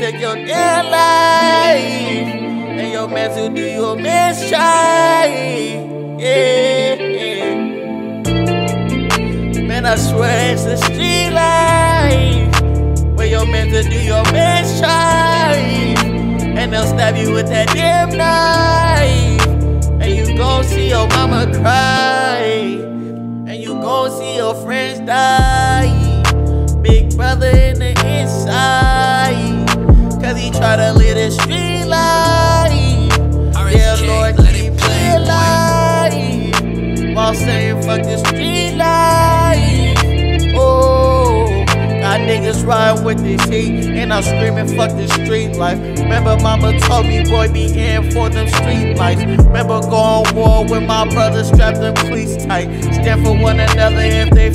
take your damn life, and your man to do your mission. Yeah. Man, I swear it's the street life, where you're meant to do your mission, and they'll stab you with that damn knife, and you gon' see your mama cry, and you gon' see your friends die. Big brother in the inside, cause he try to live the street life. Yeah, Lord, keep me alive, while saying fuck the street life. Oh, got niggas riding with this heat, and I'm screaming fuck the street life. Remember mama told me, boy, be in for them street lights. Remember going war with my brothers, strapped them police tight. Stand for one another if they